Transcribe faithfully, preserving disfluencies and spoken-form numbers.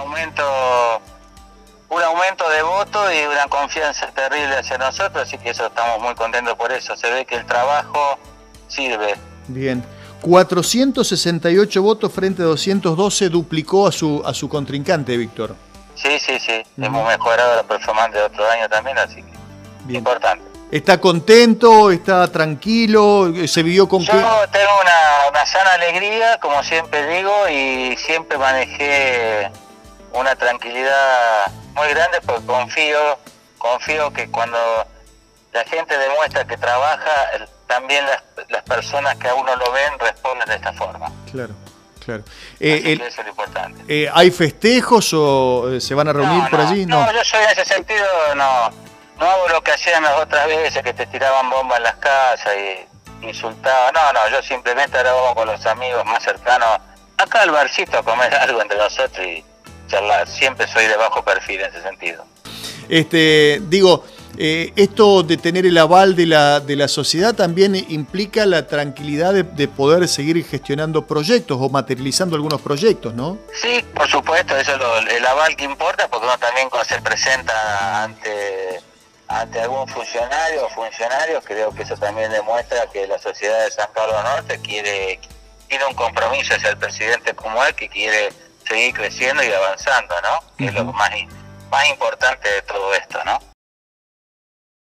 aumento, un aumento de voto y una confianza terrible hacia nosotros, así que eso estamos muy contentos por eso. Se ve que el trabajo sirve. Bien. cuatrocientos sesenta y ocho votos frente a doscientos doce, duplicó a su a su contrincante, Víctor. Sí, sí, sí. Uh-huh. Hemos mejorado la performance de otro año también, así que bien. Importante. ¿Está contento? ¿Está tranquilo? ¿Se vivió con Yo qué? Yo tengo una, una sana alegría, como siempre digo, y siempre manejé una tranquilidad muy grande porque confío, confío que cuando la gente demuestra que trabaja, también las, las personas que a uno lo ven responden de esta forma. Claro, claro. Eh, Así el, que eso es lo importante. Eh, ¿Hay festejos o eh, se van a reunir no, por no, allí? No, no, yo soy en ese sentido, no, no hago lo que hacían las otras veces, que te tiraban bombas en las casas y insultaban. No, no, yo simplemente ahora vamos con los amigos más cercanos, acá al barcito a comer algo entre nosotros y charlar. Siempre soy de bajo perfil en ese sentido. Este, digo, eh, esto de tener el aval de la, de la sociedad también implica la tranquilidad de, de poder seguir gestionando proyectos o materializando algunos proyectos, ¿no? Sí, por supuesto, eso es lo, el aval que importa, porque uno también cuando se presenta ante, ante algún funcionario o funcionarios, creo que eso también demuestra que la sociedad de San Carlos Norte quiere, tiene un compromiso hacia el presidente como él, que quiere seguir creciendo y avanzando, ¿no? Que uh-huh. es lo más, más importante de todo esto, ¿no?